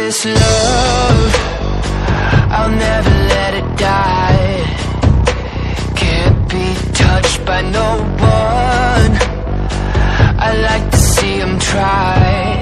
this love, I'll never let it die. Can't be touched by no one, I like to see them try.